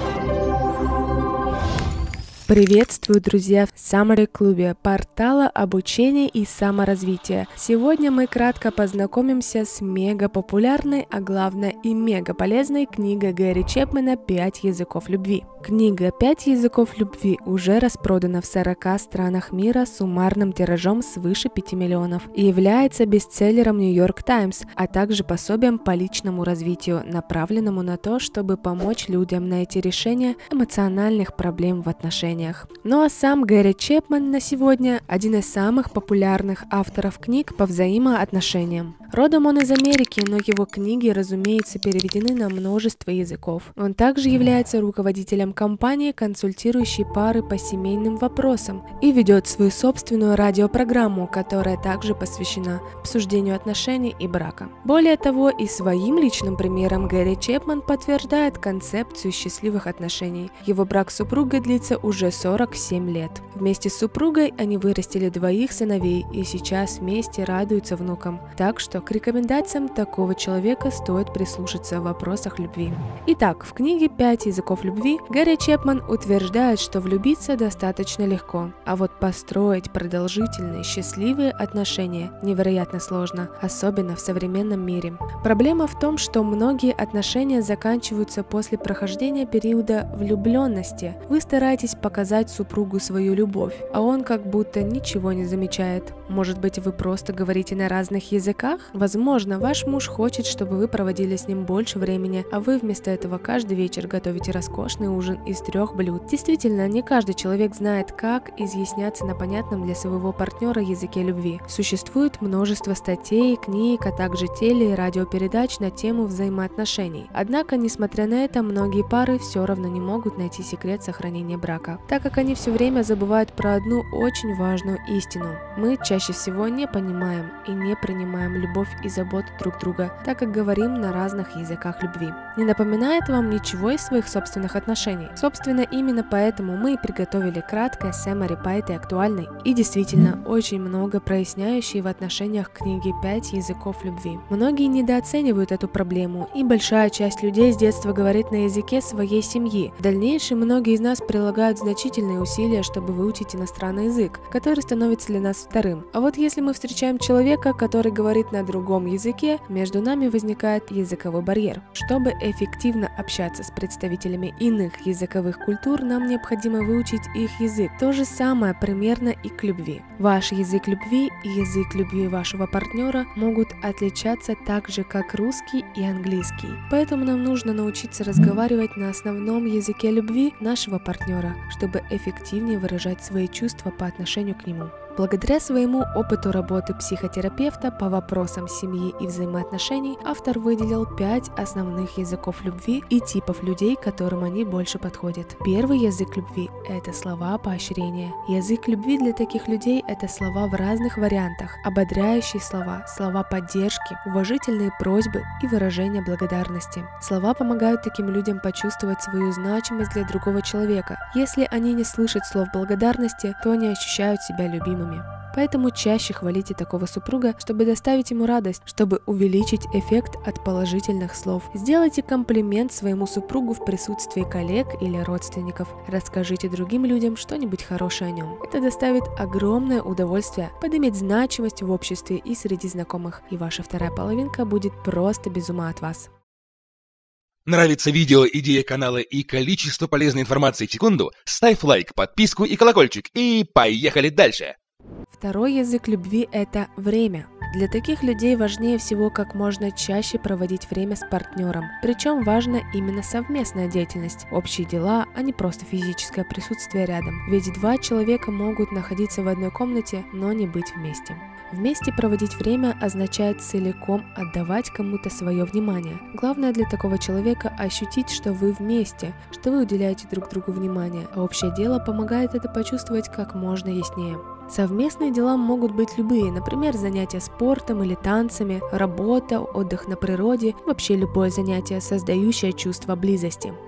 Приветствую, друзья, в Summary клубе портала обучения и саморазвития. Сегодня мы кратко познакомимся с мега популярной, а главное и мега полезной книгой Гэри Чепмана «5 языков любви». Книга «5 языков любви» уже распродана в 40 странах мира с суммарным тиражом свыше 5 миллионов и является бестселлером New York Times, а также пособием по личному развитию, направленному на то, чтобы помочь людям найти решение эмоциональных проблем в отношениях. Ну а сам Гэри Чепман на сегодня один из самых популярных авторов книг по взаимоотношениям. Родом он из Америки, но его книги, разумеется, переведены на множество языков. Он также является руководителем компании, консультирующей пары по семейным вопросам, и ведет свою собственную радиопрограмму, которая также посвящена обсуждению отношений и брака. Более того, и своим личным примером Гэри Чепман подтверждает концепцию счастливых отношений. Его брак с супругой длится уже 47 лет. Вместе с супругой они вырастили 2 сыновей и сейчас вместе радуются внукам. Так что к рекомендациям такого человека стоит прислушаться в вопросах любви. Итак, в книге «5 языков любви» Гэри Чепман утверждает, что влюбиться достаточно легко, а вот построить продолжительные, счастливые отношения невероятно сложно, особенно в современном мире. Проблема в том, что многие отношения заканчиваются после прохождения периода влюбленности. Вы стараетесь показать супругу свою любовь, а он как будто ничего не замечает. Может быть, вы просто говорите на разных языках? Возможно, ваш муж хочет, чтобы вы проводили с ним больше времени, а вы вместо этого каждый вечер готовите роскошный ужин из 3 блюд. Действительно, не каждый человек знает, как изъясняться на понятном для своего партнера языке любви. Существует множество статей, книг, а также теле- и радиопередач на тему взаимоотношений. Однако, несмотря на это, многие пары все равно не могут найти секрет сохранения брака, так как они все время забывают про одну очень важную истину. Мы чаще всего не понимаем и не принимаем любовь и заботу друг друга, так как говорим на разных языках любви. Не напоминает вам ничего из своих собственных отношений? Собственно, именно поэтому мы и приготовили краткое summary по этой актуальной и действительно очень много проясняющей в отношениях книги «5 языков любви». Многие недооценивают эту проблему, и большая часть людей с детства говорит на языке своей семьи. В дальнейшем многие из нас прилагают значительные усилия, чтобы выучить иностранный язык, который становится для нас вторым. А вот если мы встречаем человека, который говорит на другом языке, между нами возникает языковой барьер. Чтобы эффективно общаться с представителями иных языковых культур, нам необходимо выучить их язык. То же самое примерно и к любви. Ваш язык любви и язык любви вашего партнера могут отличаться так же, как русский и английский. Поэтому нам нужно научиться разговаривать на основном языке любви нашего партнера, чтобы эффективнее выражать свои чувства по отношению к нему. Благодаря своему опыту работы психотерапевта по вопросам семьи и взаимоотношений, автор выделил 5 основных языков любви и типов людей, которым они больше подходят. Первый язык любви – это слова поощрения. Язык любви для таких людей – это слова в разных вариантах, ободряющие слова, слова поддержки, уважительные просьбы и выражения благодарности. Слова помогают таким людям почувствовать свою значимость для другого человека. Если они не слышат слов благодарности, то они ощущают себя любимыми. Поэтому чаще хвалите такого супруга, чтобы доставить ему радость, чтобы увеличить эффект от положительных слов. Сделайте комплимент своему супругу в присутствии коллег или родственников. Расскажите другим людям что-нибудь хорошее о нем. Это доставит огромное удовольствие, поднимет значимость в обществе и среди знакомых, и ваша вторая половинка будет просто без ума от вас. Нравится видео, идея канала и количество полезной информации в секунду? Ставь лайк, подписку и колокольчик, и поехали дальше! Второй язык любви – это время. Для таких людей важнее всего как можно чаще проводить время с партнером. Причем важна именно совместная деятельность, общие дела, а не просто физическое присутствие рядом. Ведь 2 человека могут находиться в одной комнате, но не быть вместе. Вместе проводить время означает целиком отдавать кому-то свое внимание. Главное для такого человека – ощутить, что вы вместе, что вы уделяете друг другу внимание, а общее дело помогает это почувствовать как можно яснее. Совместные дела могут быть любые, например, занятия спортом или танцами, работа, отдых на природе, вообще любое занятие, создающее чувство близости.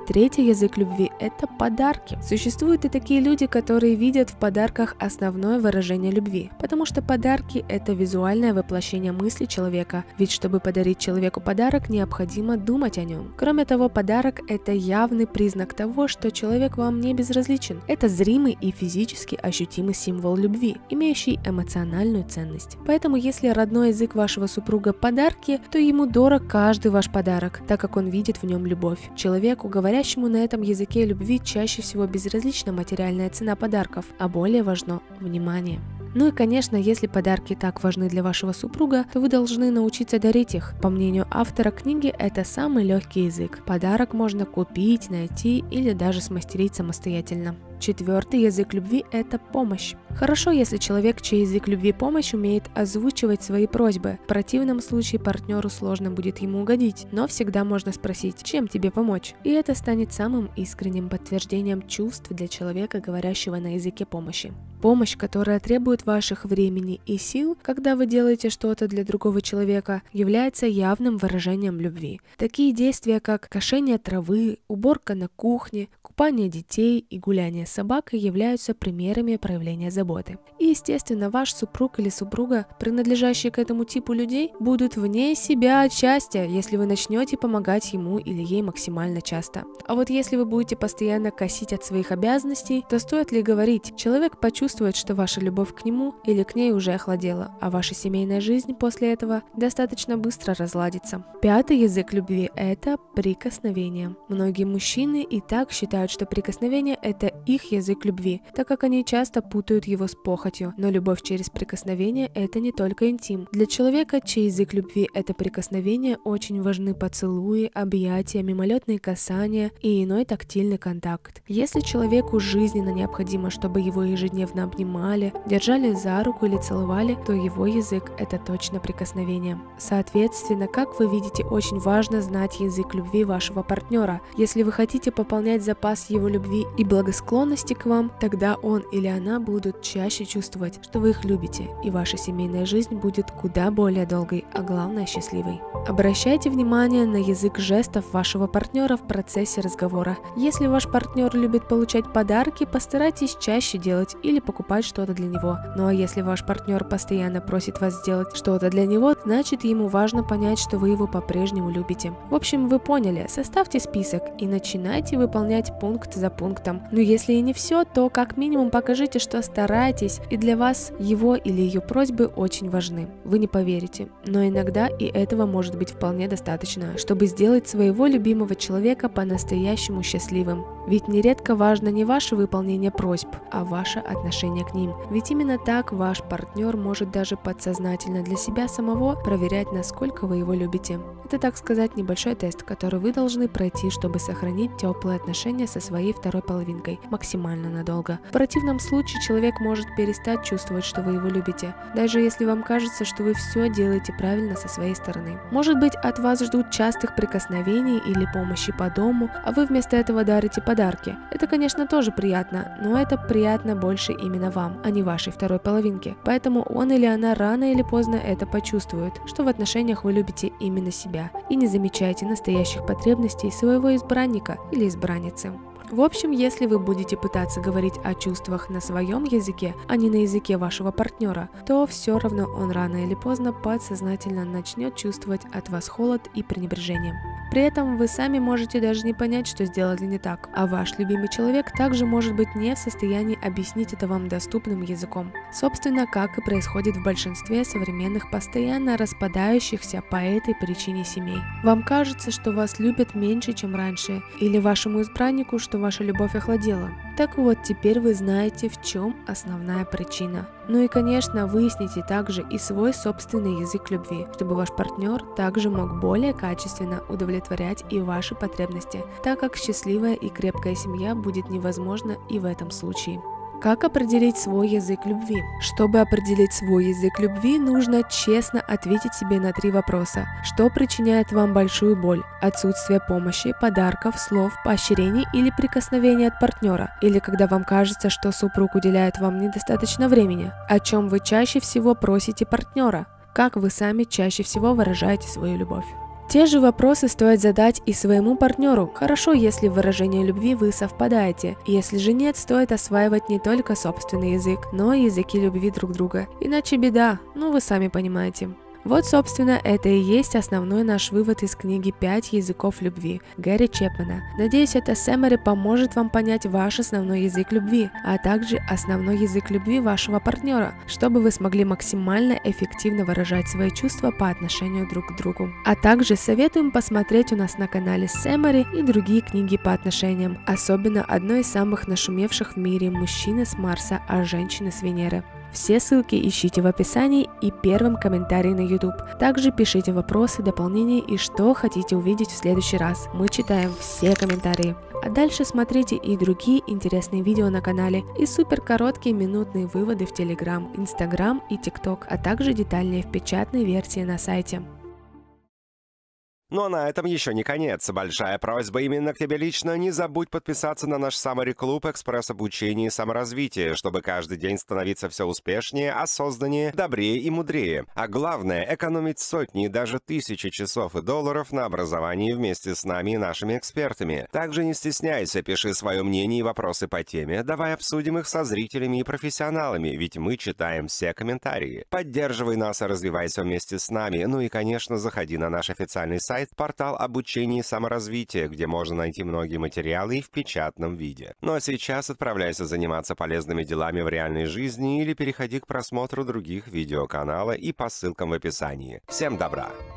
Третий язык любви – это подарки. Существуют и такие люди, которые видят в подарках основное выражение любви, потому что подарки – это визуальное воплощение мысли человека, ведь чтобы подарить человеку подарок, необходимо думать о нем. Кроме того, подарок – это явный признак того, что человек вам не безразличен. Это зримый и физически ощутимый символ любви, имеющий эмоциональную ценность. Поэтому, если родной язык вашего супруга – подарки, то ему дорог каждый ваш подарок, так как он видит в нем любовь. Человеку, говорящему на этом языке любви, чаще всего безразлична материальная цена подарков, а более важно внимание. Ну и, конечно, если подарки так важны для вашего супруга, то вы должны научиться дарить их. По мнению автора книги, это самый легкий язык. Подарок можно купить, найти или даже смастерить самостоятельно. Четвертый язык любви – это помощь. Хорошо, если человек, чей язык любви помощь, умеет озвучивать свои просьбы. В противном случае партнеру сложно будет ему угодить, но всегда можно спросить, чем тебе помочь. И это станет самым искренним подтверждением чувств для человека, говорящего на языке помощи. Помощь, которая требует ваших времени и сил, когда вы делаете что-то для другого человека, является явным выражением любви. Такие действия, как кошение травы, уборка на кухне, купание детей и гуляние с собакой являются примерами проявления заботы. И, естественно, ваш супруг или супруга, принадлежащие к этому типу людей, будут вне себя от счастья, если вы начнете помогать ему или ей максимально часто. А вот если вы будете постоянно косить от своих обязанностей, то стоит ли говорить, человек почувствует, что ваша любовь к нему или к ней уже охладела, а ваша семейная жизнь после этого достаточно быстро разладится. Пятый язык любви – это прикосновение. Многие мужчины и так считают, что прикосновение – это их язык любви, так как они часто путают его с похотью. Но любовь через прикосновение – это не только интим. Для человека, чей язык любви – это прикосновение, очень важны поцелуи, объятия, мимолетные касания и иной тактильный контакт. Если человеку жизненно необходимо, чтобы его ежедневно обнимали, держали за руку или целовали, то его язык – это точно прикосновение. Соответственно, как вы видите, очень важно знать язык любви вашего партнера. Если вы хотите пополнять запас его любви и благосклонности к вам, тогда он или она будут чаще чувствовать, что вы их любите, и ваша семейная жизнь будет куда более долгой, а главное счастливой. Обращайте внимание на язык жестов вашего партнера в процессе разговора. Если ваш партнер любит получать подарки, постарайтесь чаще делать или покупать что-то для него. Ну а если ваш партнер постоянно просит вас сделать что-то для него, значит ему важно понять, что вы его по-прежнему любите. В общем, вы поняли, составьте список и начинайте выполнять пункт за пунктом. Но если и не все, то как минимум покажите, что стараетесь, и для вас его или ее просьбы очень важны. Вы не поверите, но иногда и этого может быть вполне достаточно, чтобы сделать своего любимого человека по-настоящему счастливым. Ведь нередко важно не ваше выполнение просьб, а ваше отношение к ним. Ведь именно так ваш партнер может даже подсознательно для себя самого проверять, насколько вы его любите. Это, так сказать, небольшой тест, который вы должны пройти, чтобы сохранить теплые отношения со своей второй половинкой максимально надолго. В противном случае человек может перестать чувствовать, что вы его любите, даже если вам кажется, что вы все делаете правильно со своей стороны. Может быть, от вас ждут частых прикосновений или помощи по дому, а вы вместо этого дарите подарки. Это, конечно, тоже приятно, но это приятно больше именно вам, а не вашей второй половинке. Поэтому он или она рано или поздно это почувствует, что в отношениях вы любите именно себя и не замечаете настоящих потребностей своего избранника или избранницы. В общем, если вы будете пытаться говорить о чувствах на своем языке, а не на языке вашего партнера, то все равно он рано или поздно подсознательно начнет чувствовать от вас холод и пренебрежение. При этом вы сами можете даже не понять, что сделали не так, а ваш любимый человек также может быть не в состоянии объяснить это вам доступным языком. Собственно, как и происходит в большинстве современных постоянно распадающихся по этой причине семей. Вам кажется, что вас любят меньше, чем раньше, или вашему избраннику, что ваша любовь охладела. Так вот, теперь вы знаете, в чем основная причина. Ну и, конечно, выясните также и свой собственный язык любви, чтобы ваш партнер также мог более качественно удовлетворять и ваши потребности, так как счастливая и крепкая семья будет невозможна и в этом случае. Как определить свой язык любви? Чтобы определить свой язык любви, нужно честно ответить себе на 3 вопроса. Что причиняет вам большую боль? Отсутствие помощи, подарков, слов, поощрений или прикосновений от партнера? Или когда вам кажется, что супруг уделяет вам недостаточно времени? О чем вы чаще всего просите партнера? Как вы сами чаще всего выражаете свою любовь? Те же вопросы стоит задать и своему партнеру. Хорошо, если в выражении любви вы совпадаете. Если же нет, стоит осваивать не только собственный язык, но и языки любви друг друга. Иначе беда, ну вы сами понимаете. Вот, собственно, это и есть основной наш вывод из книги «5 языков любви» Гэри Чепмена. Надеюсь, эта summary поможет вам понять ваш основной язык любви, а также основной язык любви вашего партнера, чтобы вы смогли максимально эффективно выражать свои чувства по отношению друг к другу. А также советуем посмотреть у нас на канале summary и другие книги по отношениям, особенно одной из самых нашумевших в мире «Мужчины с Марса, а женщины с Венеры». Все ссылки ищите в описании и первом комментарии на YouTube. Также пишите вопросы, дополнения и что хотите увидеть в следующий раз. Мы читаем все комментарии. А дальше смотрите и другие интересные видео на канале, и супер короткие минутные выводы в Telegram, Instagram и TikTok, а также детальнее в печатной версии на сайте. Но на этом еще не конец. Большая просьба именно к тебе лично. Не забудь подписаться на наш Summary-клуб экспресс-обучения и саморазвития, чтобы каждый день становиться все успешнее, осознаннее, добрее и мудрее. А главное, экономить сотни и даже тысячи часов и долларов на образовании вместе с нами и нашими экспертами. Также не стесняйся, пиши свое мнение и вопросы по теме. Давай обсудим их со зрителями и профессионалами, ведь мы читаем все комментарии. Поддерживай нас и развивайся вместе с нами. Ну и, конечно, заходи на наш официальный сайт, портал обучения и саморазвития, где можно найти многие материалы и в печатном виде. Ну а сейчас отправляйся заниматься полезными делами в реальной жизни или переходи к просмотру других видеоканала и по ссылкам в описании. Всем добра!